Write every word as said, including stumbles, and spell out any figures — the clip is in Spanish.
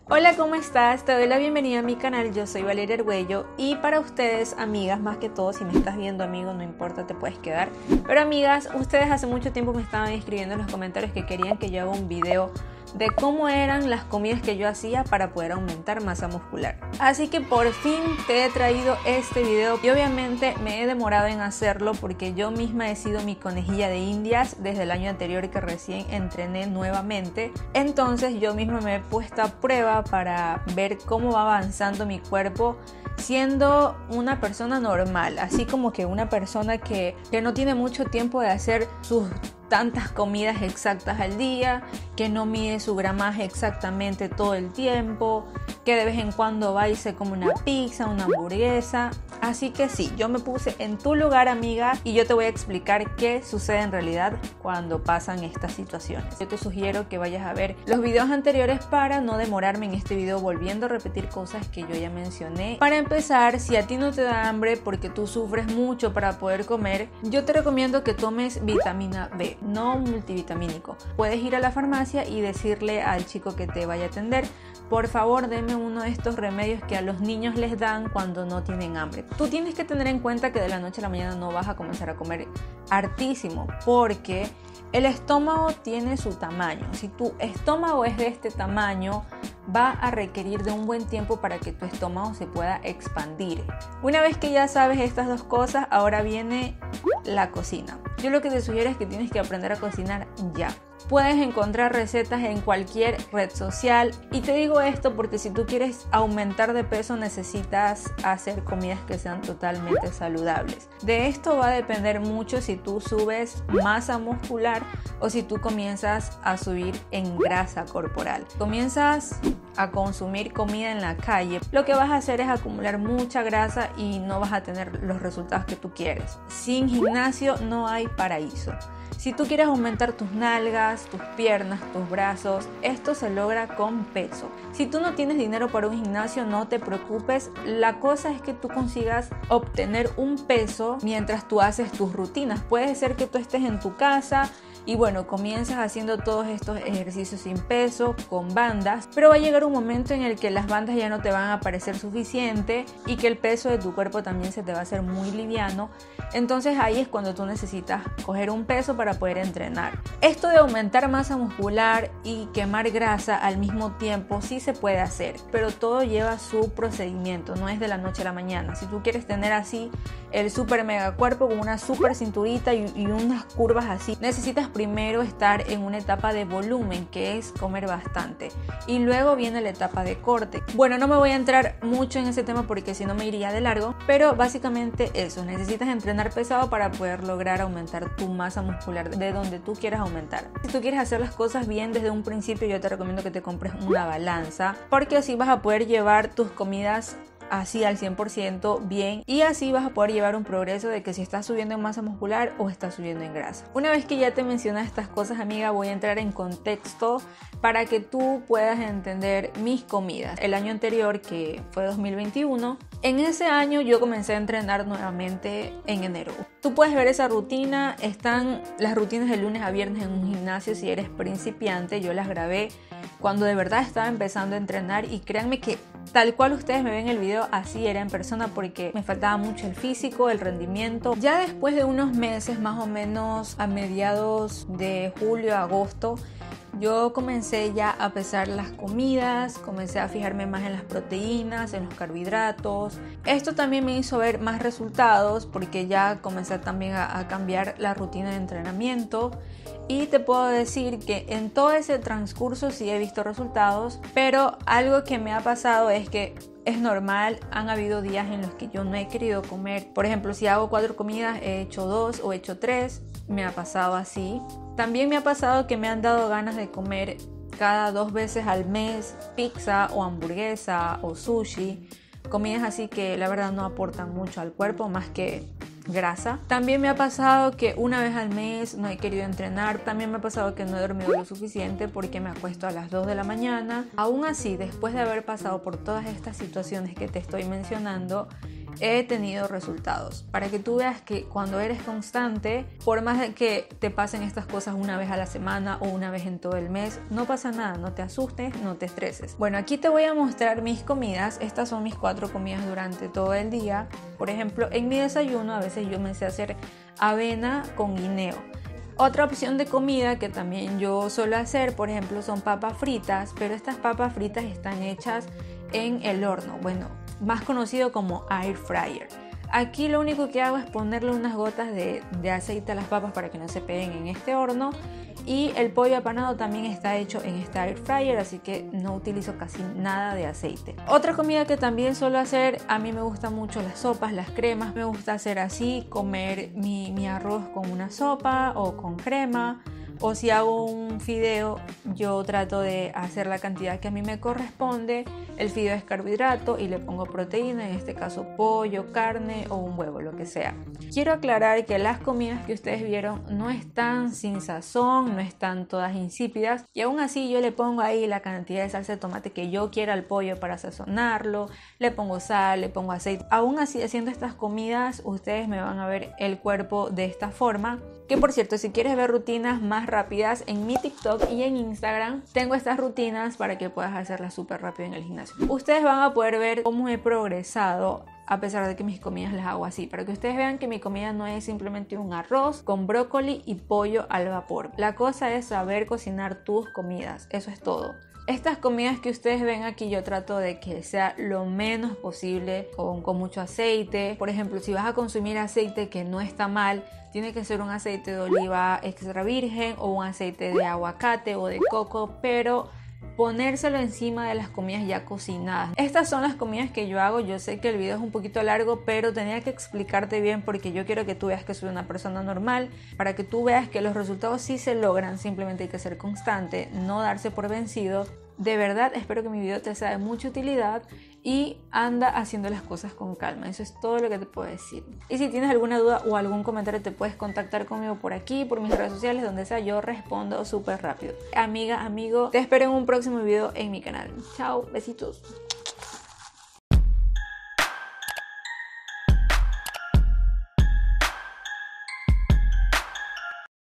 Hola, ¿cómo estás? Te doy la bienvenida a mi canal, yo soy Valeria Argüello y para ustedes, amigas, más que todo, si me estás viendo, amigo, no importa, te puedes quedar. Pero amigas, ustedes hace mucho tiempo me estaban escribiendo en los comentarios que querían que yo haga un video de cómo eran las comidas que yo hacía para poder aumentar masa muscular. Así que por fin te he traído este video y obviamente me he demorado en hacerlo porque yo misma he sido mi conejilla de indias desde el año anterior que recién entrené nuevamente. Entonces yo misma me he puesto a prueba para ver cómo va avanzando mi cuerpo siendo una persona normal, así como que una persona que, que no tiene mucho tiempo de hacer sus tantas comidas exactas al día, que no mide su gramaje exactamente todo el tiempo, que de vez en cuando va y se come una pizza, una hamburguesa. Así que sí, yo me puse en tu lugar, amiga, y yo te voy a explicar qué sucede en realidad cuando pasan estas situaciones. Yo te sugiero que vayas a ver los videos anteriores para no demorarme en este video volviendo a repetir cosas que yo ya mencioné. Para empezar, si a ti no te da hambre porque tú sufres mucho para poder comer, yo te recomiendo que tomes vitamina B, no multivitamínico. Puedes ir a la farmacia y decirle al chico que te vaya a atender: por favor, deme uno de estos remedios que a los niños les dan cuando no tienen hambre. Tú tienes que tener en cuenta que de la noche a la mañana no vas a comenzar a comer hartísimo, porque el estómago tiene su tamaño. Si tu estómago es de este tamaño, va a requerir de un buen tiempo para que tu estómago se pueda expandir. Una vez que ya sabes estas dos cosas, ahora viene la cocina. Yo lo que te sugiero es que tienes que aprender a cocinar ya. Puedes encontrar recetas en cualquier red social y te digo esto porque si tú quieres aumentar de peso necesitas hacer comidas que sean totalmente saludables. De esto va a depender mucho si tú subes masa muscular o si tú comienzas a subir en grasa corporal. Comienzas a consumir comida en la calle, lo que vas a hacer es acumular mucha grasa y no vas a tener los resultados que tú quieres. Sin gimnasio no hay paraíso. Si tú quieres aumentar tus nalgas, tus piernas, tus brazos, esto se logra con peso. Si tú no tienes dinero para un gimnasio, no te preocupes. La cosa es que tú consigas obtener un peso mientras tú haces tus rutinas. Puede ser que tú estés en tu casa y bueno, comienzas haciendo todos estos ejercicios sin peso, con bandas, pero va a llegar un momento en el que las bandas ya no te van a parecer suficiente y que el peso de tu cuerpo también se te va a hacer muy liviano. Entonces ahí es cuando tú necesitas coger un peso para poder entrenar. Esto de aumentar masa muscular y quemar grasa al mismo tiempo sí se puede hacer, pero todo lleva su procedimiento, no es de la noche a la mañana. Si tú quieres tener así el super mega cuerpo con una super cinturita y, y unas curvas así, necesitas primero estar en una etapa de volumen, que es comer bastante, y luego viene la etapa de corte. Bueno, no me voy a entrar mucho en ese tema porque si no me iría de largo, pero básicamente eso, necesitas entrenar pesado para poder lograr aumentar tu masa muscular de donde tú quieras aumentar. Si tú quieres hacer las cosas bien desde un principio, yo te recomiendo que te compres una balanza, porque así vas a poder llevar tus comidas así al cien por ciento bien y así vas a poder llevar un progreso de que si estás subiendo en masa muscular o estás subiendo en grasa. Una vez que ya te mencioné estas cosas, amiga, voy a entrar en contexto para que tú puedas entender mis comidas. El año anterior, que fue dos mil veintiuno, en ese año yo comencé a entrenar nuevamente en enero. Tú puedes ver esa rutina, están las rutinas de lunes a viernes en un gimnasio si eres principiante. Yo las grabé cuando de verdad estaba empezando a entrenar y créanme que tal cual ustedes me ven en el video, así era en persona porque me faltaba mucho el físico, el rendimiento. Ya después de unos meses, más o menos a mediados de julio, agosto, yo comencé ya a pesar las comidas, comencé a fijarme más en las proteínas, en los carbohidratos. Esto también me hizo ver más resultados porque ya comencé también a, a cambiar la rutina de entrenamiento. Y te puedo decir que en todo ese transcurso sí he visto resultados, pero algo que me ha pasado es que es normal, han habido días en los que yo no he querido comer. Por ejemplo, si hago cuatro comidas, he hecho dos o he hecho tres, me ha pasado así. También me ha pasado que me han dado ganas de comer cada dos veces al mes pizza o hamburguesa o sushi. Comidas así que la verdad no aportan mucho al cuerpo más que grasa. También me ha pasado que una vez al mes no he querido entrenar. También me ha pasado que no he dormido lo suficiente porque me acuesto a las dos de la mañana. Aún así, después de haber pasado por todas estas situaciones que te estoy mencionando, he tenido resultados. Para que tú veas que cuando eres constante, por más de que te pasen estas cosas una vez a la semana o una vez en todo el mes, no pasa nada, no te asustes, no te estreses. Bueno, aquí te voy a mostrar mis comidas. Estas son mis cuatro comidas durante todo el día. Por ejemplo, en mi desayuno a veces yo me sé hacer avena con guineo. Otra opción de comida que también yo suelo hacer, por ejemplo, son papas fritas, pero estas papas fritas están hechas en el horno, bueno, más conocido como air fryer. Aquí lo único que hago es ponerle unas gotas de, de aceite a las papas para que no se peguen en este horno. Y el pollo apanado también está hecho en este air fryer, así que no utilizo casi nada de aceite. Otra comida que también suelo hacer, a mí me gustan mucho las sopas, las cremas. Me gusta hacer así, comer mi, mi arroz con una sopa o con crema. O si hago un fideo, yo trato de hacer la cantidad que a mí me corresponde. El fideo es carbohidrato y le pongo proteína, en este caso pollo, carne o un huevo, lo que sea. Quiero aclarar que las comidas que ustedes vieron no están sin sazón, no están todas insípidas. Y aún así yo le pongo ahí la cantidad de salsa de tomate que yo quiera al pollo para sazonarlo. Le pongo sal, le pongo aceite. Aún así, haciendo estas comidas, ustedes me van a ver el cuerpo de esta forma. Que por cierto, si quieres ver rutinas más rápidas, en mi TikTok y en Instagram tengo estas rutinas para que puedas hacerlas súper rápido en el gimnasio. Ustedes van a poder ver cómo he progresado a pesar de que mis comidas las hago así, para que ustedes vean que mi comida no es simplemente un arroz con brócoli y pollo al vapor. La cosa es saber cocinar tus comidas, eso es todo. Estas comidas que ustedes ven aquí yo trato de que sea lo menos posible con, con mucho aceite. Por ejemplo, si vas a consumir aceite que no está mal, tiene que ser un aceite de oliva extra virgen o un aceite de aguacate o de coco, pero ponérselo encima de las comidas ya cocinadas. Estas son las comidas que yo hago. Yo sé que el video es un poquito largo, pero tenía que explicarte bien porque yo quiero que tú veas que soy una persona normal, para que tú veas que los resultados sí se logran, simplemente hay que ser constante, no darse por vencido. De verdad espero que mi video te sea de mucha utilidad y anda haciendo las cosas con calma. Eso es todo lo que te puedo decir. Y si tienes alguna duda o algún comentario, te puedes contactar conmigo por aquí, por mis redes sociales, donde sea. Yo respondo súper rápido. Amiga, amigo, te espero en un próximo video en mi canal. Chao, besitos.